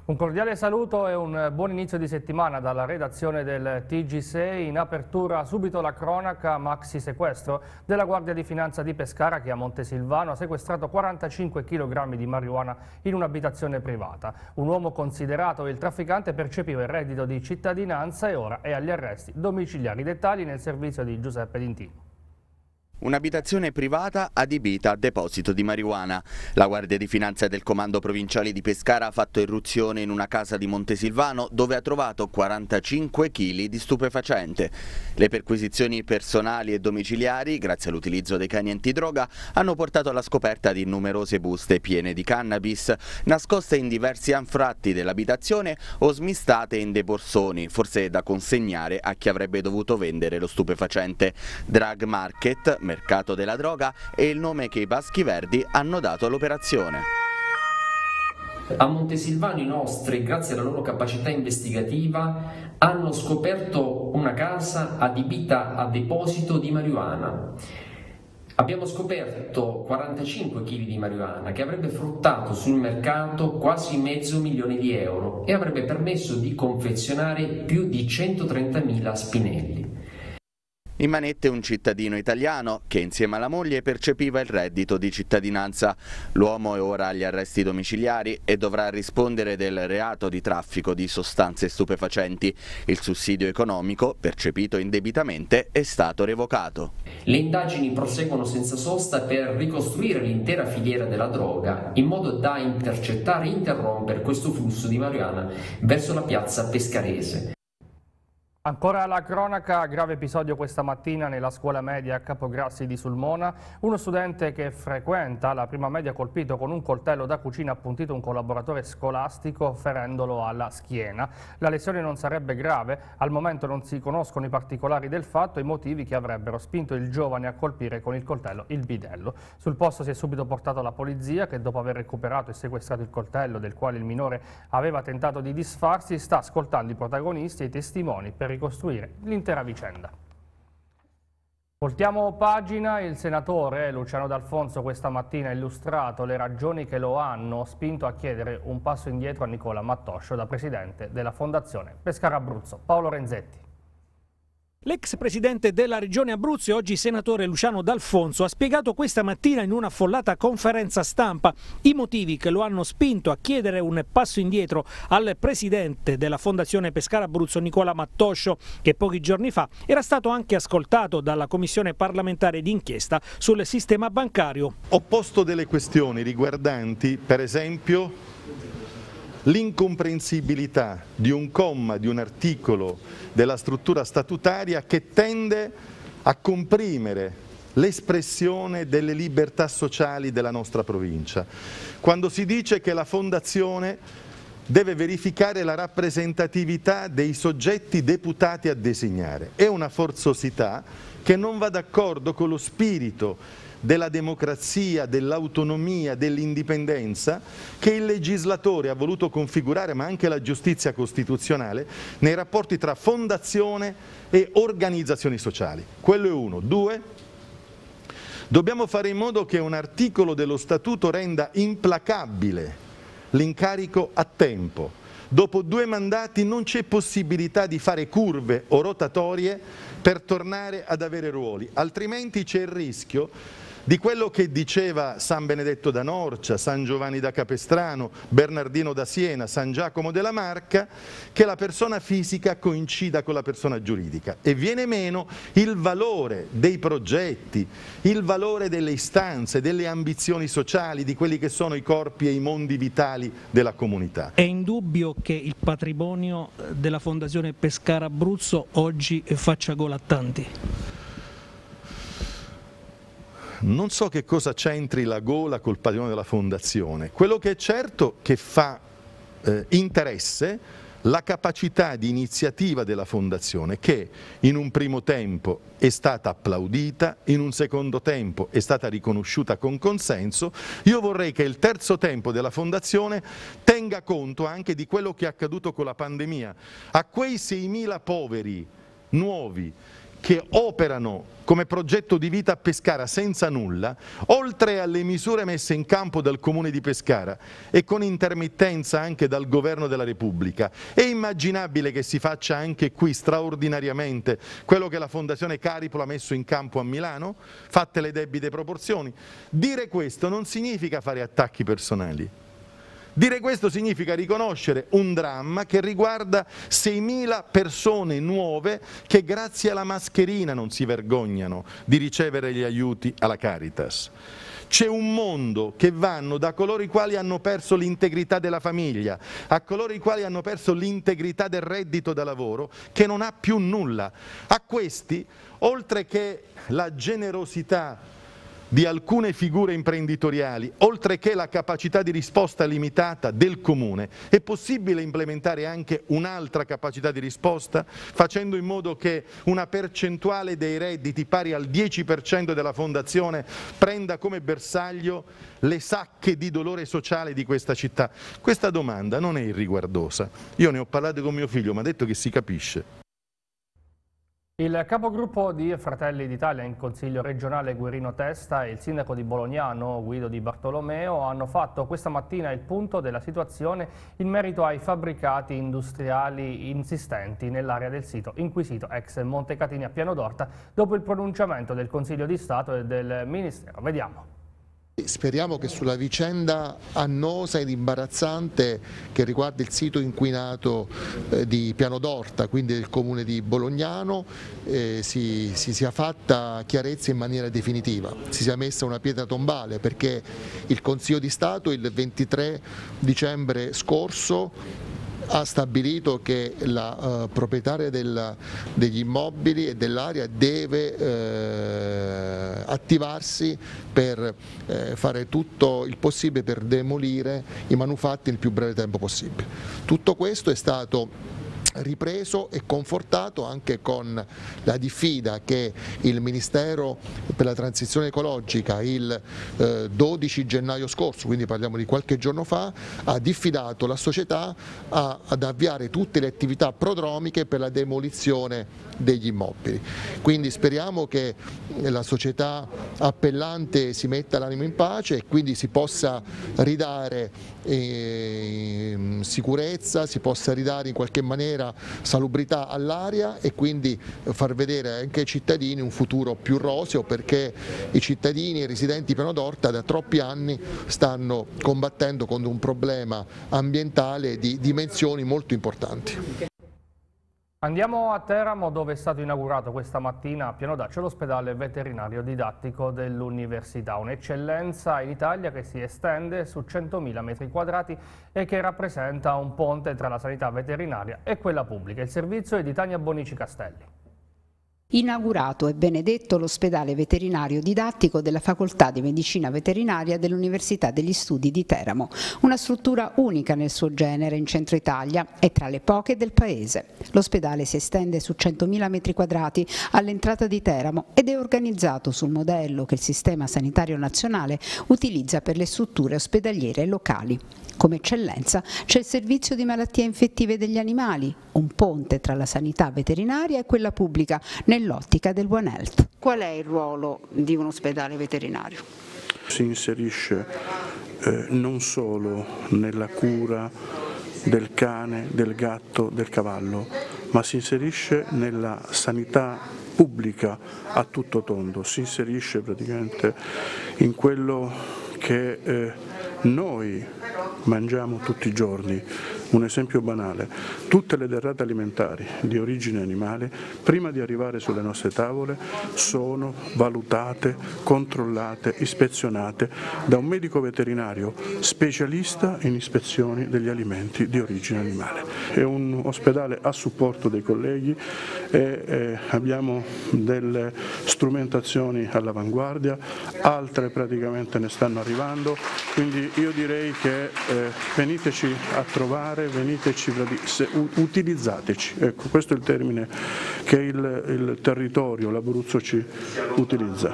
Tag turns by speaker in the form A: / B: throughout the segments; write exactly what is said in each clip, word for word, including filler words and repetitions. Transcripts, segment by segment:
A: Un cordiale saluto e un buon inizio di settimana dalla redazione del T G sei. In apertura subito la cronaca: maxi sequestro della Guardia di Finanza di Pescara, che a Montesilvano ha sequestrato quarantacinque chilogrammi di marijuana in un'abitazione privata. Un uomo considerato il trafficante percepiva il reddito di cittadinanza e ora è agli arresti domiciliari. Dettagli nel servizio di Giuseppe Dintini.
B: Un'abitazione privata adibita a deposito di marijuana. La Guardia di Finanza del Comando Provinciale di Pescara ha fatto irruzione in una casa di Montesilvano dove ha trovato quarantacinque chili di stupefacente. Le perquisizioni personali e domiciliari, grazie all'utilizzo dei cani antidroga, hanno portato alla scoperta di numerose buste piene di cannabis, nascoste in diversi anfratti dell'abitazione o smistate in dei borsoni, forse da consegnare a chi avrebbe dovuto vendere lo stupefacente. Drug Market, mercato della droga, è il nome che i Baschi Verdi hanno dato all'operazione.
C: A Montesilvano i nostri, grazie alla loro capacità investigativa, hanno scoperto una casa adibita a deposito di marijuana. Abbiamo scoperto quarantacinque chili di marijuana che avrebbe fruttato sul mercato quasi mezzo milione di euro e avrebbe permesso di confezionare più di centotrentamila spinelli.
B: In manette un cittadino italiano che insieme alla moglie percepiva il reddito di cittadinanza. L'uomo è ora agli arresti domiciliari e dovrà rispondere del reato di traffico di sostanze stupefacenti. Il sussidio economico, percepito indebitamente, è stato revocato.
C: Le indagini proseguono senza sosta per ricostruire l'intera filiera della droga in modo da intercettare e interrompere questo flusso di marijuana verso la piazza pescarese.
A: Ancora la cronaca: grave episodio questa mattina nella scuola media a Capograssi di Sulmona. Uno studente che frequenta la prima media ha colpito con un coltello da cucina appuntito un collaboratore scolastico, ferendolo alla schiena. La lesione non sarebbe grave, al momento non si conoscono i particolari del fatto e i motivi che avrebbero spinto il giovane a colpire con il coltello il bidello. Sul posto si è subito portato la polizia, che dopo aver recuperato e sequestrato il coltello del quale il minore aveva tentato di disfarsi sta ascoltando i protagonisti e i testimoni per ricostruire l'intera vicenda. Voltiamo pagina. Il senatore Luciano D'Alfonso questa mattina ha illustrato le ragioni che lo hanno spinto a chiedere un passo indietro a Nicola Mattoscio da presidente della Fondazione Pescara Abruzzo. Paolo Renzetti.
D: L'ex presidente della regione Abruzzo e oggi senatore Luciano D'Alfonso ha spiegato questa mattina in una affollata conferenza stampa i motivi che lo hanno spinto a chiedere un passo indietro al presidente della Fondazione Pescara Abruzzo Nicola Mattoscio, che pochi giorni fa era stato anche ascoltato dalla commissione parlamentare d'inchiesta sul sistema bancario.
E: Ho posto delle questioni riguardanti, per esempio, l'incomprensibilità di un comma di un articolo della struttura statutaria che tende a comprimere l'espressione delle libertà sociali della nostra provincia. Quando si dice che la Fondazione deve verificare la rappresentatività dei soggetti deputati a designare, è una forzosità che non va d'accordo con lo spirito della democrazia, dell'autonomia, dell'indipendenza che il legislatore ha voluto configurare, ma anche la giustizia costituzionale, nei rapporti tra fondazione e organizzazioni sociali. Quello è uno. Due, dobbiamo fare in modo che un articolo dello Statuto renda implacabile l'incarico a tempo. Dopo due mandati non c'è possibilità di fare curve o rotatorie per tornare ad avere ruoli, altrimenti c'è il rischio di quello che diceva San Benedetto da Norcia, San Giovanni da Capestrano, Bernardino da Siena, San Giacomo della Marca, che la persona fisica coincida con la persona giuridica e viene meno il valore dei progetti, il valore delle istanze, delle ambizioni sociali, di quelli che sono i corpi e i mondi vitali della comunità.
D: È indubbio che il patrimonio della Fondazione Pescara Abruzzo oggi faccia gola a tanti?
E: Non so che cosa c'entri la gola col patrimonio della Fondazione. Quello che è certo che fa eh, interesse la capacità di iniziativa della Fondazione, che in un primo tempo è stata applaudita, in un secondo tempo è stata riconosciuta con consenso. Io vorrei che il terzo tempo della Fondazione tenga conto anche di quello che è accaduto con la pandemia. A quei seimila poveri nuovi che operano come progetto di vita a Pescara senza nulla, oltre alle misure messe in campo dal Comune di Pescara e con intermittenza anche dal Governo della Repubblica, è immaginabile che si faccia anche qui straordinariamente quello che la Fondazione Cariplo ha messo in campo a Milano, fatte le debite proporzioni? Dire questo non significa fare attacchi personali. Dire questo significa riconoscere un dramma che riguarda seimila persone nuove che grazie alla mascherina non si vergognano di ricevere gli aiuti alla Caritas. C'è un mondo che vanno da coloro i quali hanno perso l'integrità della famiglia a coloro i quali hanno perso l'integrità del reddito da lavoro, che non ha più nulla. A questi, oltre che la generosità di alcune figure imprenditoriali, oltre che la capacità di risposta limitata del Comune, è possibile implementare anche un'altra capacità di risposta, facendo in modo che una percentuale dei redditi pari al dieci per cento della Fondazione prenda come bersaglio le sacche di dolore sociale di questa città? Questa domanda non è irriguardosa. Io ne ho parlato con mio figlio, mi ha detto che si capisce.
A: Il capogruppo di Fratelli d'Italia in Consiglio regionale Guerino Testa e il sindaco di Bolognano Guido Di Bartolomeo hanno fatto questa mattina il punto della situazione in merito ai fabbricati industriali insistenti nell'area del sito inquisito ex Montecatini a Piano d'Orta dopo il pronunciamento del Consiglio di Stato e del Ministero. Vediamo.
F: Speriamo che sulla vicenda annosa ed imbarazzante che riguarda il sito inquinato eh, di Piano d'Orta, quindi del comune di Bolognano, eh, si, si sia fatta chiarezza in maniera definitiva, si sia messa una pietra tombale, perché il Consiglio di Stato il ventitré dicembre scorso ha stabilito che la uh, proprietaria del, degli immobili e dell'area deve eh, attivarsi per eh, fare tutto il possibile per demolire i manufatti nel più breve tempo possibile. Tutto questo è stato ripreso e confortato anche con la diffida che il Ministero per la transizione ecologica il eh, dodici gennaio scorso, quindi parliamo di qualche giorno fa, ha diffidato la società a, ad avviare tutte le attività prodromiche per la demolizione degli immobili. Quindi speriamo che la società appellante si metta l'animo in pace e quindi si possa ridare eh, sicurezza, si possa ridare in qualche maniera salubrità all'area e quindi far vedere anche ai cittadini un futuro più roseo, perché i cittadini e i residenti di Piano d'Orta da troppi anni stanno combattendo contro un problema ambientale di dimensioni molto importanti.
A: Andiamo a Teramo, dove è stato inaugurato questa mattina a Piano d'Accio l'ospedale veterinario didattico dell'Università, un'eccellenza in Italia che si estende su centomila metri quadrati e che rappresenta un ponte tra la sanità veterinaria e quella pubblica. Il servizio è di Tania Bonici Castelli.
G: Inaugurato e benedetto l'ospedale veterinario didattico della Facoltà di Medicina Veterinaria dell'Università degli Studi di Teramo, una struttura unica nel suo genere in centro Italia e tra le poche del paese. L'ospedale si estende su centomila metri quadrati all'entrata di Teramo ed è organizzato sul modello che il Sistema Sanitario Nazionale utilizza per le strutture ospedaliere locali. Come eccellenza c'è il servizio di malattie infettive degli animali, un ponte tra la sanità veterinaria e quella pubblica nell'ottica del One Health. Qual è il ruolo di un ospedale veterinario?
H: Si inserisce eh, non solo nella cura del cane, del gatto, del cavallo, ma si inserisce nella sanità pubblica a tutto tondo, si inserisce praticamente in quello che eh, noi mangiamo tutti i giorni. Un esempio banale: tutte le derrate alimentari di origine animale, prima di arrivare sulle nostre tavole, sono valutate, controllate, ispezionate da un medico veterinario specialista in ispezioni degli alimenti di origine animale. È un ospedale a supporto dei colleghi e eh, abbiamo delle strumentazioni all'avanguardia, altre praticamente ne stanno arrivando, quindi io direi che eh, veniteci a trovare, veniteci, utilizzateci, ecco, questo è il termine che il, il territorio, l'Abruzzo ci utilizza.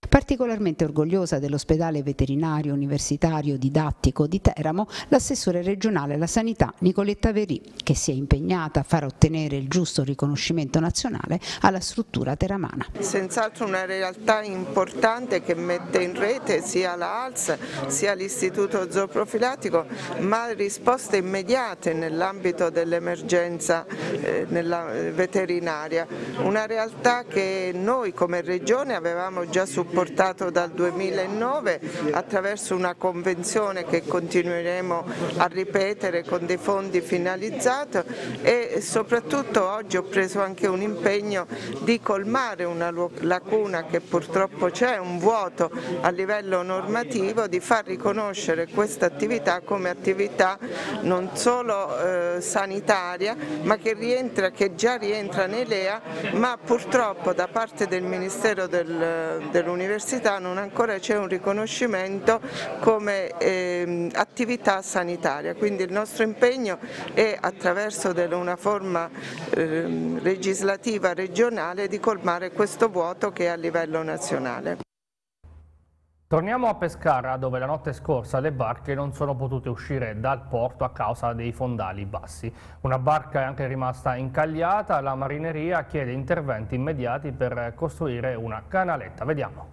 G: Particolarmente orgogliosa dell'ospedale veterinario universitario didattico di Teramo, l'assessore regionale alla sanità Nicoletta Verì, che si è impegnata a far ottenere il giusto riconoscimento nazionale alla struttura teramana.
I: Senz'altro una realtà importante che mette in rete sia la A L S sia l'Istituto Zooprofilattico, ma risposte immediate nell'ambito dell'emergenza eh, nella veterinaria. Una realtà che noi come Regione avevamo già supportato dal duemilanove attraverso una convenzione che continueremo a ripetere con dei fondi finalizzati, e soprattutto oggi ho preso anche un impegno di colmare una lacuna che purtroppo c'è, un vuoto a livello normativo, di far riconoscere questa attività come attività non solo eh, sanitaria, ma che rientra, che già rientra nei L E A, ma purtroppo da parte del Ministero del, dell'Università non ancora c'è un riconoscimento come eh, attività sanitaria. Quindi il nostro impegno è, attraverso una forma eh, legislativa regionale, di colmare questo vuoto che è a livello nazionale.
A: Torniamo a Pescara, dove la notte scorsa le barche non sono potute uscire dal porto a causa dei fondali bassi. Una barca è anche rimasta incagliata, la marineria chiede interventi immediati per costruire una canaletta. Vediamo.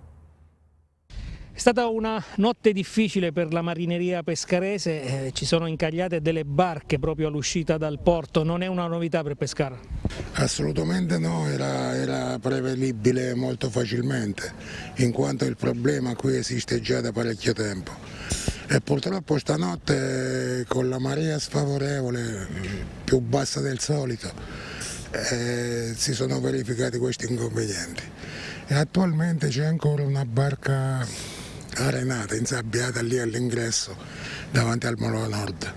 D: È stata una notte difficile per la marineria pescarese, eh, ci sono incagliate delle barche proprio all'uscita dal porto. Non è una novità per Pescara?
J: Assolutamente no, era, era prevedibile molto facilmente, in quanto il problema qui esiste già da parecchio tempo. E purtroppo stanotte, con la marea sfavorevole, più bassa del solito, eh, si sono verificati questi inconvenienti. E attualmente c'è ancora una barca arenata, insabbiata lì all'ingresso davanti al Molo Nord.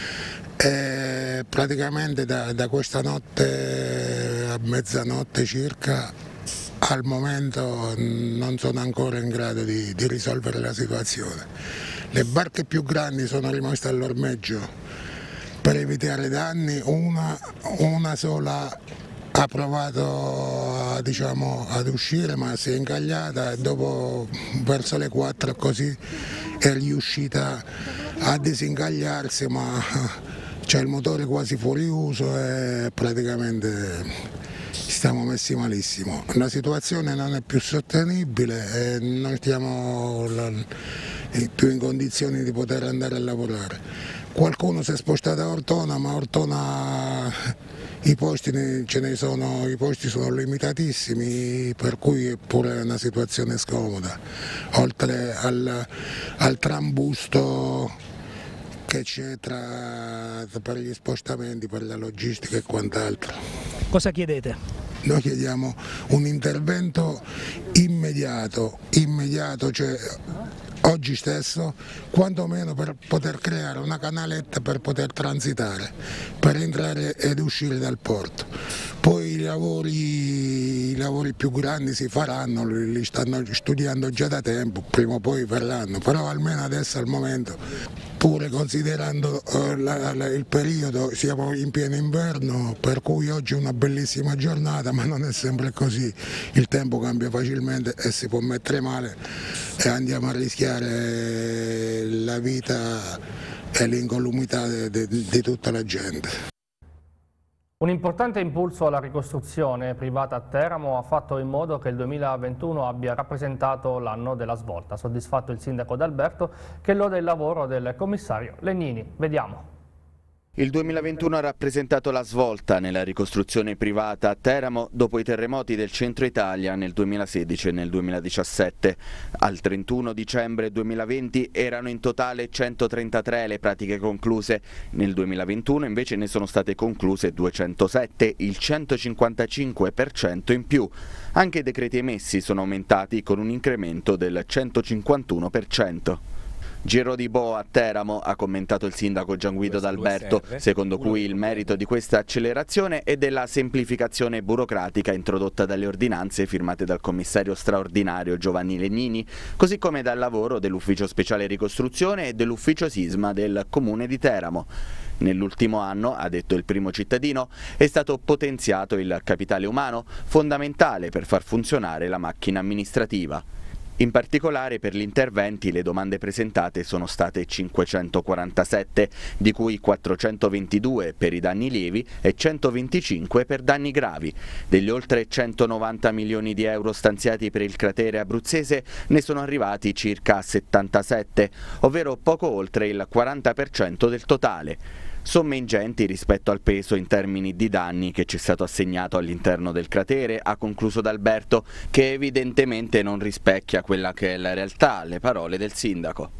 J: E praticamente da, da questa notte a mezzanotte circa al momento non sono ancora in grado di, di risolvere la situazione. Le barche più grandi sono rimaste all'ormeggio per evitare danni, una, una sola ha provato a, diciamo, ad uscire, ma si è incagliata e dopo verso le quattro così è riuscita a disincagliarsi, ma c'è il motore quasi fuori uso e praticamente stiamo messi malissimo. La situazione non è più sostenibile e non stiamo più in condizioni di poter andare a lavorare. Qualcuno si è spostato a Ortona, ma Ortona i posti, ce ne sono, i posti sono limitatissimi, per cui è pure una situazione scomoda, oltre al, al trambusto che c'è tra, per gli spostamenti, per la logistica e quant'altro.
D: Cosa chiedete?
J: Noi chiediamo un intervento immediato, immediato, cioè oggi stesso, quantomeno per poter creare una canaletta per poter transitare, per entrare ed uscire dal porto. Poi i lavori, i lavori più grandi si faranno, li stanno studiando già da tempo, prima o poi verranno, però almeno adesso al momento, pure considerando uh, la, la, il periodo, siamo in pieno inverno, per cui oggi è una bellissima giornata, ma non è sempre così, il tempo cambia facilmente e si può mettere male e andiamo a rischiare la vita e l'incolumità di tutta la gente.
A: Un importante impulso alla ricostruzione privata a Teramo ha fatto in modo che il duemilaventuno abbia rappresentato l'anno della svolta. Soddisfatto il sindaco D'Alberto, che lode il lavoro del commissario Legnini. Vediamo.
B: Il duemilaventuno ha rappresentato la svolta nella ricostruzione privata a Teramo dopo i terremoti del centro Italia nel duemilasedici e nel duemiladiciassette. Al trentuno dicembre duemilaventi erano in totale centotrentatré le pratiche concluse, nel duemilaventuno invece ne sono state concluse duecentosette, il centocinquantacinque per cento in più. Anche i decreti emessi sono aumentati con un incremento del centocinquantuno per cento. Giro di boa a Teramo, ha commentato il sindaco Gianguido D'Alberto, secondo cui il merito di questa accelerazione è della semplificazione burocratica introdotta dalle ordinanze firmate dal commissario straordinario Giovanni Legnini, così come dal lavoro dell'Ufficio Speciale Ricostruzione e dell'Ufficio Sisma del Comune di Teramo. Nell'ultimo anno, ha detto il primo cittadino, è stato potenziato il capitale umano, fondamentale per far funzionare la macchina amministrativa. In particolare per gli interventi le domande presentate sono state cinquecentoquarantasette, di cui quattrocentoventidue per i danni lievi e centoventicinque per danni gravi. Degli oltre centonovanta milioni di euro stanziati per il cratere abruzzese ne sono arrivati circa settantasette, ovvero poco oltre il quaranta per cento del totale. Somme ingenti rispetto al peso in termini di danni che ci è stato assegnato all'interno del cratere, ha concluso D'Alberto, che evidentemente non rispecchia quella che è la realtà, le parole del sindaco.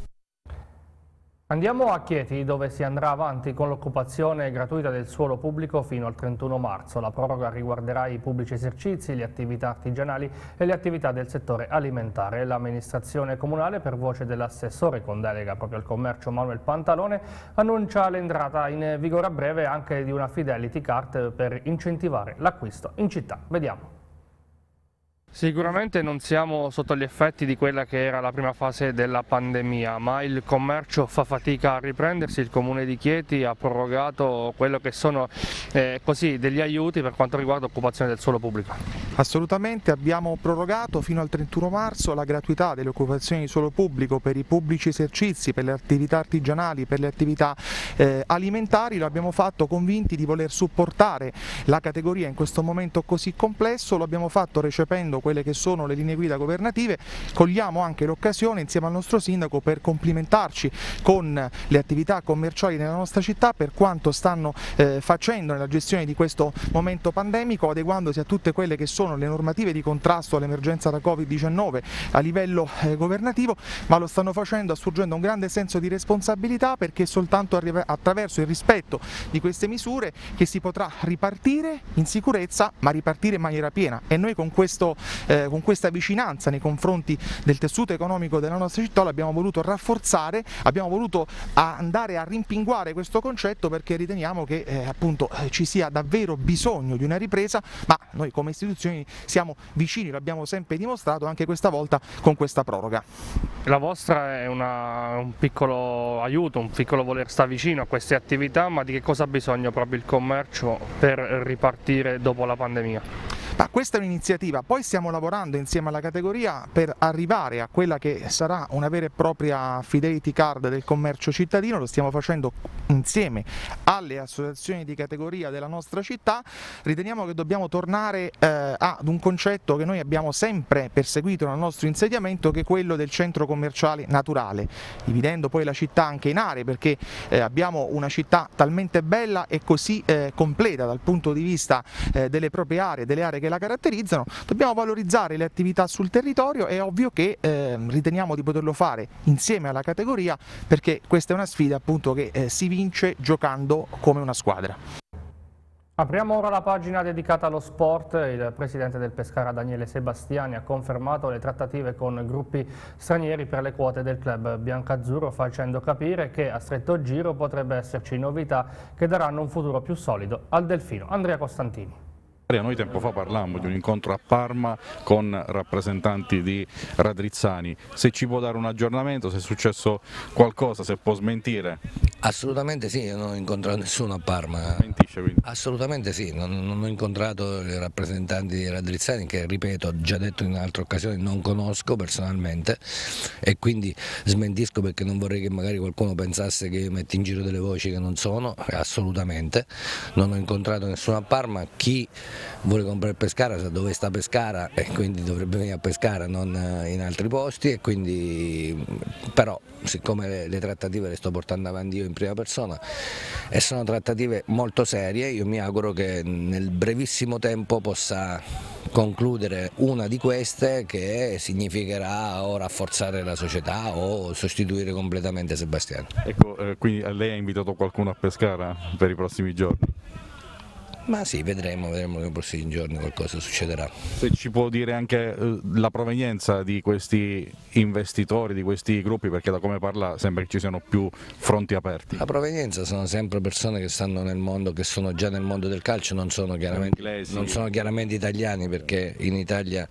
A: Andiamo a Chieti, dove si andrà avanti con l'occupazione gratuita del suolo pubblico fino al trentuno marzo. La proroga riguarderà i pubblici esercizi, le attività artigianali e le attività del settore alimentare. L'amministrazione comunale, per voce dell'assessore con delega proprio al commercio Manuel Pantalone, annuncia l'entrata in vigore a breve anche di una Fidelity Card per incentivare l'acquisto in città. Vediamo. Sicuramente non siamo sotto gli effetti di quella che era la prima fase della pandemia, ma il commercio fa fatica a riprendersi. Il Comune di Chieti ha prorogato quello che sono eh, così degli aiuti per quanto riguarda l'occupazione del suolo pubblico.
K: Assolutamente, abbiamo prorogato fino al trentuno marzo la gratuità delle occupazioni di suolo pubblico per i pubblici esercizi, per le attività artigianali, per le attività eh, alimentari. Lo abbiamo fatto convinti di voler supportare la categoria in questo momento così complesso, lo abbiamo fatto recependo quelle che sono le linee guida governative. Cogliamo anche l'occasione insieme al nostro sindaco per complimentarci con le attività commerciali nella nostra città per quanto stanno eh, facendo nella gestione di questo momento pandemico, adeguandosi a tutte quelle che sono le normative di contrasto all'emergenza da Covid diciannove a livello eh, governativo, ma lo stanno facendo assurgendo un grande senso di responsabilità, perché soltanto attraverso il rispetto di queste misure che si potrà ripartire in sicurezza, ma ripartire in maniera piena. E noi con questo Eh, con questa vicinanza nei confronti del tessuto economico della nostra città l'abbiamo voluto rafforzare, abbiamo voluto andare a rimpinguare questo concetto, perché riteniamo che eh, appunto eh, ci sia davvero bisogno di una ripresa, ma noi come istituzioni siamo vicini, l'abbiamo sempre dimostrato anche questa volta con questa proroga.
A: La vostra è una, un piccolo aiuto, un piccolo voler stare vicino a queste attività, ma di che cosa ha bisogno proprio il commercio per ripartire dopo la pandemia?
K: Ma questa è un'iniziativa, poi stiamo lavorando insieme alla categoria per arrivare a quella che sarà una vera e propria Fidelity Card del commercio cittadino. Lo stiamo facendo insieme alle associazioni di categoria della nostra città. Riteniamo che dobbiamo tornare eh, ad un concetto che noi abbiamo sempre perseguito nel nostro insediamento, che è quello del centro commerciale naturale, dividendo poi la città anche in aree, perché eh, abbiamo una città talmente bella e così eh, completa dal punto di vista eh, delle proprie aree, delle aree che la caratterizzano. Dobbiamo valorizzare le attività sul territorio, è ovvio che eh, riteniamo di poterlo fare insieme alla categoria, perché questa è una sfida appunto che eh, si vince giocando come una squadra.
A: Apriamo ora la pagina dedicata allo sport. Il presidente del Pescara Daniele Sebastiani ha confermato le trattative con gruppi stranieri per le quote del club biancazzurro, facendo capire che a stretto giro potrebbe esserci novità che daranno un futuro più solido al Delfino. Andrea Costantini.
L: Noi tempo fa parlammo di un incontro a Parma con rappresentanti di Radrizzani. Se ci può dare un aggiornamento, se è successo qualcosa, se può smentire?
M: Assolutamente sì, io non ho incontrato nessuno a Parma.
L: Mentisce quindi?
M: Assolutamente sì, non, non ho incontrato i rappresentanti di Radrizzani, che ripeto, ho già detto in altre occasioni, non conosco personalmente, e quindi smentisco, perché non vorrei che magari qualcuno pensasse che io metti in giro delle voci che non sono. Assolutamente non ho incontrato nessuno a Parma. Chi vuole comprare Pescara sa dove sta Pescara, e quindi dovrebbe venire a Pescara, non in altri posti, e quindi però siccome le, le trattative le sto portando avanti io in prima persona e sono trattative molto serie, io mi auguro che nel brevissimo tempo possa concludere una di queste, che significherà o rafforzare la società o sostituire completamente Sebastiano.
L: Ecco, eh, quindi lei ha invitato qualcuno a Pescara per i prossimi giorni?
M: Ma sì, vedremo, vedremo che nei prossimi giorni qualcosa succederà.
L: Se ci può dire anche eh, la provenienza di questi investitori, di questi gruppi, perché da come parla sembra che ci siano più fronti aperti.
M: La provenienza sono sempre persone che stanno nel mondo, che sono già nel mondo del calcio, non sono chiaramente, Inglesi. Non sono chiaramente italiani, perché in Italia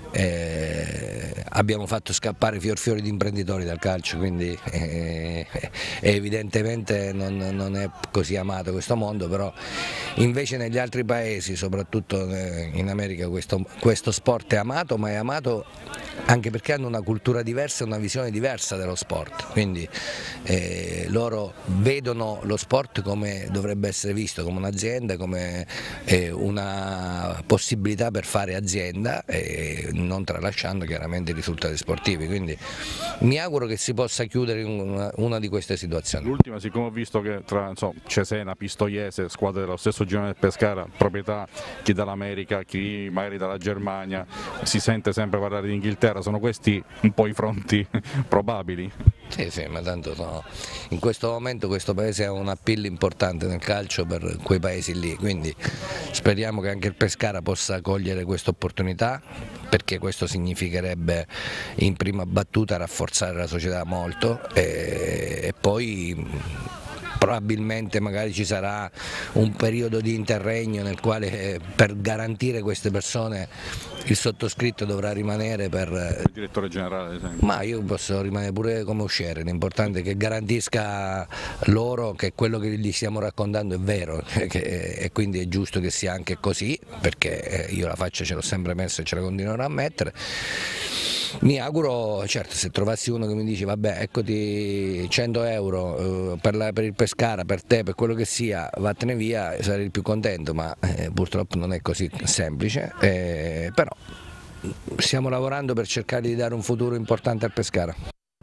M: eh, abbiamo fatto scappare fior fiori di imprenditori dal calcio, quindi eh, evidentemente non, non è così amato questo mondo, però invece negli negli altri paesi, soprattutto in America, questo, questo sport è amato, ma è amato anche perché hanno una cultura diversa e una visione diversa dello sport, quindi eh, loro vedono lo sport come dovrebbe essere visto, come un'azienda, come eh, una possibilità per fare azienda, e non tralasciando chiaramente i risultati sportivi, quindi mi auguro che si possa chiudere una, una di queste situazioni.
L: L'ultima, siccome ho visto che tra insomma, Cesena, Pistoiese, squadre dello stesso girone del Pescara, proprietà chi dall'America, chi magari dalla Germania, si sente sempre parlare di Inghilterra, sono questi un po' i fronti probabili?
M: Sì, sì, ma tanto no. In questo momento questo paese ha un appeal importante nel calcio per quei paesi lì, quindi speriamo che anche il Pescara possa cogliere questa opportunità, perché questo significherebbe in prima battuta rafforzare la società molto e, e poi probabilmente magari ci sarà un periodo di interregno nel quale per garantire queste persone il sottoscritto dovrà rimanere per...
L: Il direttore generale, ad esempio.
M: Ma io posso rimanere pure come usciere, l'importante è che garantisca loro che quello che gli stiamo raccontando è vero e quindi è giusto che sia anche così, perché io la faccia ce l'ho sempre messa e ce la continuerò a mettere. Mi auguro, certo, se trovassi uno che mi dice vabbè eccoti cento euro per, la, per il Pescara, per te, per quello che sia, vattene via, sarei il più contento, ma eh, purtroppo non è così semplice, eh, però stiamo lavorando per cercare di dare un futuro importante al Pescara.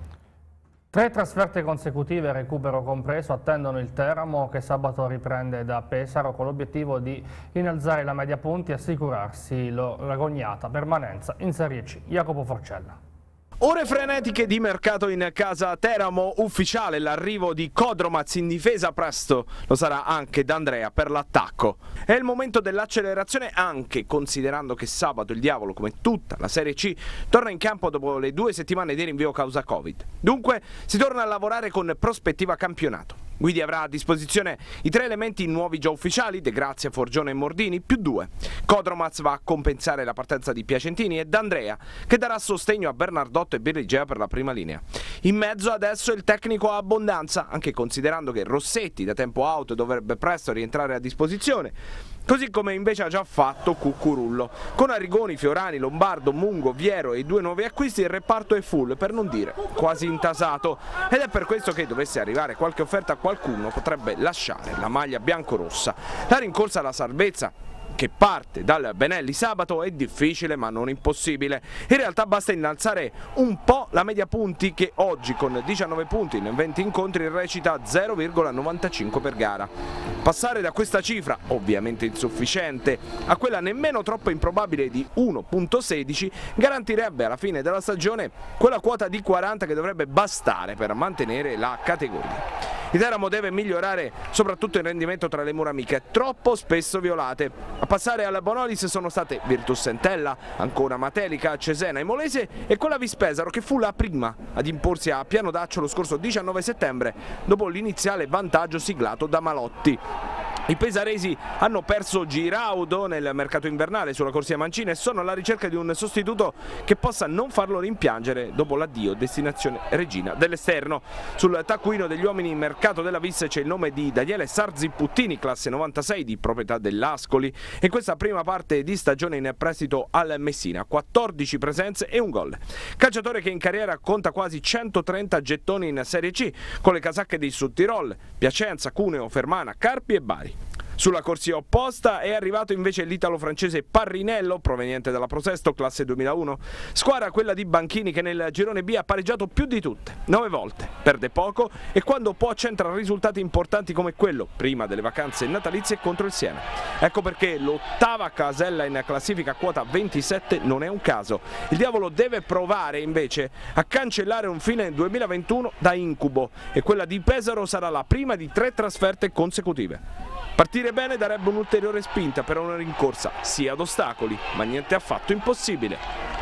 A: Tre trasferte consecutive, recupero compreso, attendono il Teramo, che sabato riprende da Pesaro con l'obiettivo di innalzare la media punti e assicurarsi l'agognata permanenza in Serie C. Jacopo Forcella.
N: Ore frenetiche di mercato in casa Teramo, ufficiale l'arrivo di Kodromaz in difesa, presto lo sarà anche D'Andrea per l'attacco. È il momento dell'accelerazione, anche considerando che sabato il Diavolo, come tutta la Serie C, torna in campo dopo le due settimane di rinvio causa Covid. Dunque si torna a lavorare con prospettiva campionato. Guidi avrà a disposizione i tre elementi nuovi già ufficiali, De Grazia, Forgione e Mordini, più due. Kodromaz va a compensare la partenza di Piacentini e D'Andrea, che darà sostegno a Bernardotto e Birigea per la prima linea. In mezzo adesso il tecnico a abbondanza, anche considerando che Rossetti da tempo out dovrebbe presto rientrare a disposizione, così come invece ha già fatto Cuccurullo. Con Arrigoni, Fiorani, Lombardo, Mungo, Viero e i due nuovi acquisti il reparto è full, per non dire quasi intasato, ed è per questo che dovesse arrivare qualche offerta qualcuno potrebbe lasciare la maglia biancorossa. La rincorsa alla salvezza che parte dal Benelli sabato è difficile ma non impossibile. In realtà basta innalzare un po' la media punti, che oggi con diciannove punti in venti incontri recita zero virgola novantacinque per gara. Passare da questa cifra, ovviamente insufficiente, a quella nemmeno troppo improbabile di uno virgola sedici garantirebbe alla fine della stagione quella quota di quaranta che dovrebbe bastare per mantenere la categoria. Il Teramo deve migliorare soprattutto il rendimento tra le mura amiche, troppo spesso violate. A passare alla Bonolis sono state Virtus Entella, ancora Matelica, Cesena e Molese e quella Vispesaro, che fu la prima ad imporsi a Piano d'Accio lo scorso diciannove settembre dopo l'iniziale vantaggio siglato da Malotti. I pesaresi hanno perso Giraudo nel mercato invernale sulla corsia Mancina e sono alla ricerca di un sostituto che possa non farlo rimpiangere dopo l'addio destinazione regina dell'esterno. Sul taccuino degli uomini in mercato della Vis c'è il nome di Daniele Sarzi Puttini, classe novantasei, di proprietà dell'Ascoli, e questa prima parte di stagione in prestito al Messina, quattordici presenze e un gol. Calciatore che in carriera conta quasi centotrenta gettoni in Serie C con le casacche di Sudtirol, Piacenza, Cuneo, Fermana, Carpi e Bari. Sulla corsia opposta è arrivato invece l'italo-francese Parrinello, proveniente dalla Prosesto, classe duemilauno, squadra quella di Banchini che nel girone B ha pareggiato più di tutte, nove volte, perde poco e quando può centra risultati importanti come quello, prima delle vacanze natalizie, contro il Siena. Ecco perché l'ottava casella in classifica a quota ventisette non è un caso. Il Diavolo deve provare invece a cancellare un fine duemilaventuno da incubo e quella di Pesaro sarà la prima di tre trasferte consecutive. Partire bene darebbe un'ulteriore spinta per una rincorsa sia ad ostacoli, ma niente affatto impossibile.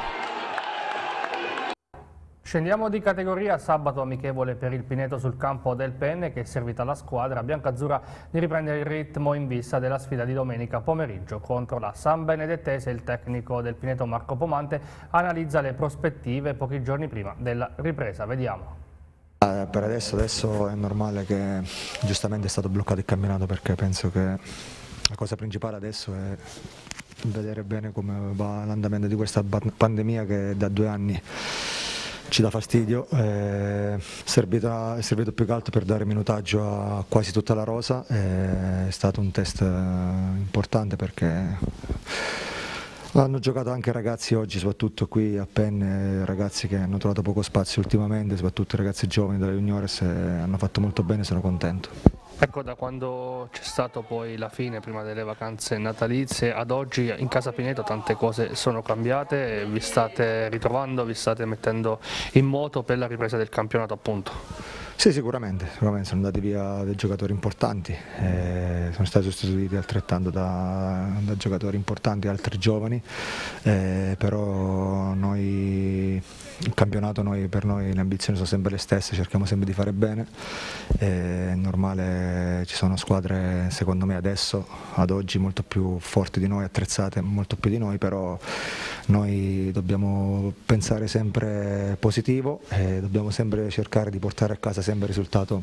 A: Scendiamo di categoria, sabato amichevole per il Pineto sul campo del Penne, che è servita alla squadra biancazzurra di riprendere il ritmo in vista della sfida di domenica pomeriggio contro la San Benedettese. Il tecnico del Pineto Marco Pomante analizza le prospettive pochi giorni prima della ripresa. Vediamo.
O: Per adesso, adesso è normale che giustamente è stato bloccato il campionato, perché penso che la cosa principale adesso è vedere bene come va l'andamento di questa pandemia che da due anni ci dà fastidio. È servito, è servito più che altro per dare minutaggio a quasi tutta la rosa, è stato un test importante perché hanno giocato anche ragazzi oggi, soprattutto qui a Penne, ragazzi che hanno trovato poco spazio ultimamente, soprattutto ragazzi giovani delle juniores, hanno fatto molto bene, sono contento.
A: Ecco, da quando c'è stato poi la fine, prima delle vacanze natalizie, ad oggi in Casa Pineto tante cose sono cambiate, vi state ritrovando, vi state mettendo in moto per la ripresa del campionato appunto?
O: Sì, sicuramente, sicuramente sono andati via dei giocatori importanti, eh, sono stati sostituiti altrettanto da, da giocatori importanti, altri giovani, eh, però noi, il campionato noi, per noi le ambizioni sono sempre le stesse, cerchiamo sempre di fare bene, è normale, ci sono squadre secondo me adesso, ad oggi molto più forti di noi, attrezzate molto più di noi, però noi dobbiamo pensare sempre positivo e dobbiamo sempre cercare di portare a casa sempre il risultato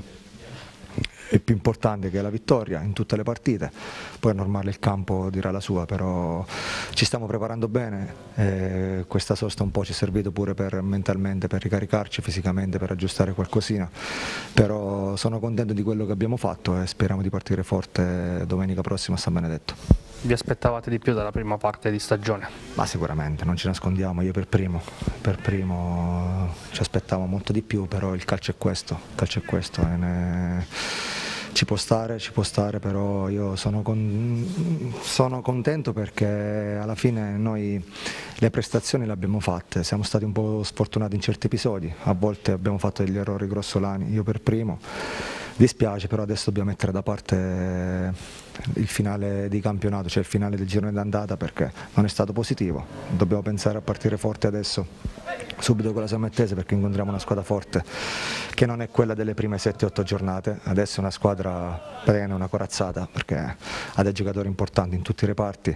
O: il più importante, che è la vittoria in tutte le partite. Poi è normale, il campo dirà la sua, però ci stiamo preparando bene, e questa sosta un po' ci è servito pure per mentalmente, per ricaricarci, fisicamente, per aggiustare qualcosina, però sono contento di quello che abbiamo fatto e speriamo di partire forte domenica prossima a San Benedetto.
A: Vi aspettavate di più dalla prima parte di stagione?
O: Ma sicuramente, non ci nascondiamo, io per primo, per primo ci aspettavo molto di più, però il calcio è questo, il calcio è questo, e ne... ci può stare, ci può stare, però io sono, con... sono contento perché alla fine noi le prestazioni le abbiamo fatte, siamo stati un po' sfortunati in certi episodi, a volte abbiamo fatto degli errori grossolani, io per primo. Dispiace, però adesso dobbiamo mettere da parte il finale di campionato, cioè il finale del girone d'andata, perché non è stato positivo. Dobbiamo pensare a partire forte adesso, subito con la Sammattese, perché incontriamo una squadra forte che non è quella delle prime sette otto giornate. Adesso è una squadra praticamente una corazzata, perché ha dei giocatori importanti in tutti i reparti,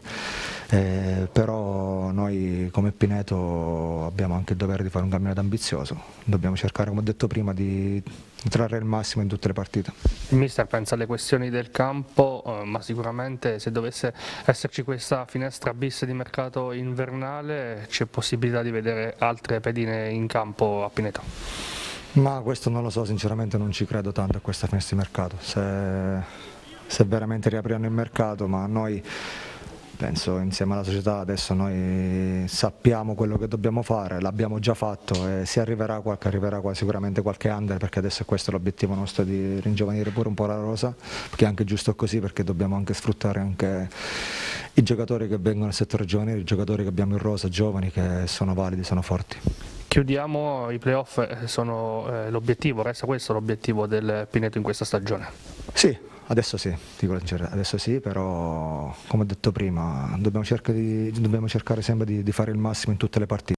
O: eh, però noi come Pineto abbiamo anche il dovere di fare un campionato ambizioso. Dobbiamo cercare, come ho detto prima, di trarre il massimo in tutte le partite.
A: Il mister pensa alle questioni del campo, eh, ma sicuramente se dovesse esserci questa finestra bis di mercato invernale c'è possibilità di vedere altre pedine in campo a Pineto?
O: Ma questo non lo so, sinceramente non ci credo tanto a questa finestra di mercato, se, se veramente riapriranno il mercato, ma noi penso insieme alla società adesso noi sappiamo quello che dobbiamo fare, l'abbiamo già fatto e si arriverà, qualche, arriverà qua, sicuramente qualche under, perché adesso questo è l'obiettivo nostro, di ringiovanire pure un po' la rosa, perché è anche giusto così, perché dobbiamo anche sfruttare anche i giocatori che vengono dal settore giovanile, i giocatori che abbiamo in rosa, giovani, che sono validi, sono forti.
A: Chiudiamo, i playoff sono eh, l'obiettivo, resta questo l'obiettivo del Pineto in questa stagione?
O: Sì. Adesso sì, dico la sincerità, adesso sì, però come ho detto prima dobbiamo cercare, di, dobbiamo cercare sempre di, di fare il massimo in tutte le partite.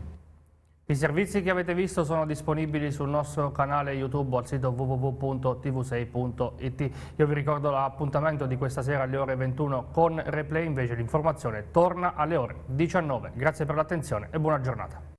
A: I servizi che avete visto sono disponibili sul nostro canale YouTube o al sito w w w punto t v sei punto i t. Io vi ricordo l'appuntamento di questa sera alle ore ventuno con Replay, invece l'informazione torna alle ore diciannove. Grazie per l'attenzione e buona giornata.